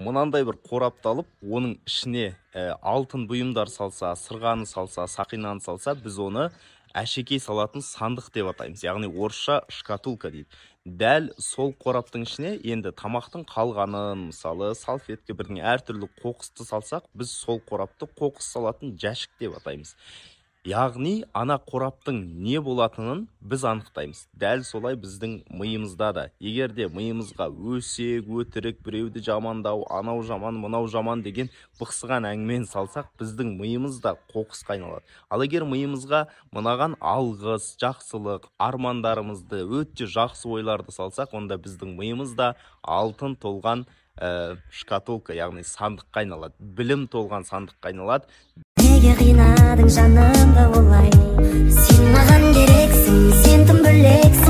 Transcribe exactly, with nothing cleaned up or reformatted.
мынандай бір қорапты алып, оның ішіне ә, алтын бұйымдар салса, сырғаны салса, сақинаны салса, біз оны әшекей салатын сандық деп атаймыз. Яғни орысша шкатулка дейді. Дәл сол қораптың ішіне енді тамақтың қалғанын, мысалы, салфетке бірдің әртүрлі қоқысты салсақ, біз сол қорапты қоқыс салатын жәшік деп атаймыз. Яғни, ана қораптың не болатынын біз анықтаймыз. Дәл солай біздің миымызда да. Егер де миымызға өсек, өтірік, біреуді жамандау, анау жаман, мынау жаман деген бықсыған әңгімен салсақ, біздің миымыз да қоқысқа айналады. Ал егер миымызға мынаған алғыс, жақсылық, армандарымызды, өте жақсы ойларды салсақ, онда біздің миымыз да алтын толған ә, шкатулка, яғни сандыққа айналады. Білім толған сандыққа айналады. Неге қинадың жанымды олай? Сен маған керексің, сен тым бөлексің.